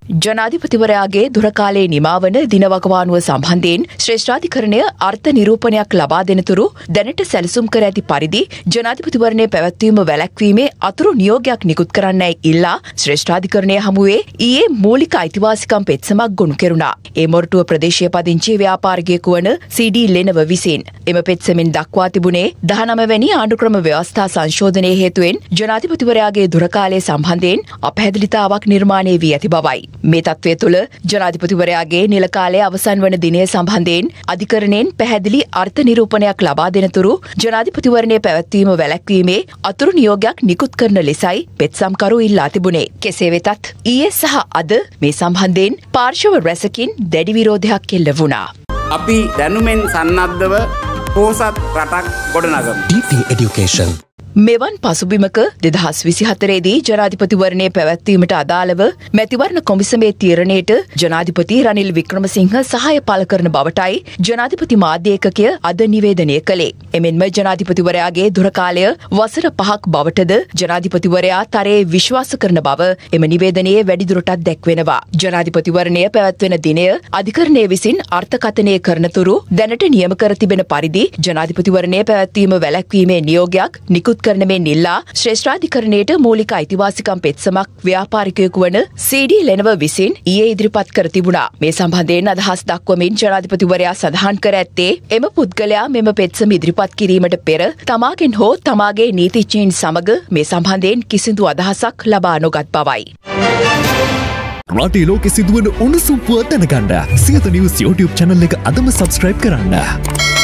ජනාධිපතිවරයාගේ දුරකාලයේ නිමාවන දිනවකවානුව සම්බන්ධයෙන් ශ්‍රේෂ්ඨාධිකරණය අර්ථ නිරූපණයක් ලබා දෙනතුරු දැනට සැලසුම් කර ඇති පරිදි ජනාධිපතිවරණය පැවැත්වීම වැළැක්වීමේ අතුරු නියෝගයක් නිකුත් කරන්නයි ඉල්ලා ශ්‍රේෂ්ඨාධිකරණය හමුවේ ඊයේ මූලික අයිතිවාසිකම් පෙත්සමක් ගොනු කෙරුණා. ඒ මොරටුව ප්‍රදේශීය පදිංචි ව්‍යාපාරිකයෙකු වන CD ලෙනව විසින් එම පෙත්සමෙන් දක්වා තිබුණේ 19 වැනි ආණ්ඩුක්‍රම ව්‍යවස්ථා සංශෝධනයේ හේතුවෙන් ජනාධිපතිවරයාගේ දුරකාලය සම්බන්ධයෙන් අපහැදිලිතාවක් නිර්මාණය වී ඇති බවයි. මේ තත්ත්වය තුළ ජනාධිපතිවරයාගේ නිල කාලය අවසන් වන දිනය සම්බන්ධයෙන් අධිකරණයෙන් පැහැදිලි අර්ථ නිරූපණයක් ලබා දෙනතුරු ජනාධිපතිවරණය පැවැත්වීම වැළැක්වීමේ අතුරු නියෝගයක් නිකුත් කරන ලෙසයි පෙත්සම්කරු ඉල්ලා තිබුණේ. කෙසේ වෙතත් ඊයේ සහ අද මේ සම්බන්ධයෙන් පාර්ශව රැසකින් දැඩි විරෝධයක් එල්ල වුණා. අපි දැනුමෙන් සන්නද්ධව පෝසත් රටක් ගොඩනගමු. DP Education මෙවන් පසුබිමක 2024 දී ජනාධිපතිවරණය පැවැත්වීමට අදාළව මැතිවරණ කොමිසමේ තීරණයට ජනාධිපති රනිල් වික්‍රමසිංහ සහාය පළ කරන බවටයි ජනාධිපති මාධ්‍ය ඒකකය අද නිවේදනය කළේ. එමෙන්ම ජනාධිපතිවරයාගේ දුරකාලය වසර 5ක් බවටද ජනාධිපතිවරයා තරයේ විශ්වාස කරන බව එම නිවේදනයේ වැඩිදුරටත් දැක්වෙනවා. ජනාධිපතිවරණය පැවැත්වෙන දිනය අධිකරණය විසින් අර්ථකථනය කරනතුරු දැනට නියම කර තිබෙන පරිදි ජනාධිපතිවරණය පැවැත්වීම වැළැක්වීමේ නියෝගයක් නිකුත් කරන මෙන් ඉල්ලා ශ්‍රේෂ්ඨාධිකරණයට මූලික අයිතිවාසිකම් පෙත්සමක් ව්‍යාපාරිකයෙකු වන CD ලෙනව විසින් ඊයේ ඉදිරිපත් කර තිබුණා. මේ සම්බන්ධයෙන් අදහස් දක්වමින් ජනාධිපතිවරයා සඳහන් කර ඇත්තේ එම පුද්ගලයා මෙම පෙත්සම ඉදිරිපත් කිරීමට පෙර තමාගෙන් හෝ තමාගේ නීතිඥයින් සමග මේ සම්බන්ධයෙන් කිසිදු අදහසක් ලබා නොගත් බවයි. රටේ ලෝකෙ සිදුවන උණුසුම් පුවත් දැනගන්න සියත නිවුස් YouTube channel එක අදම subscribe කරන්න.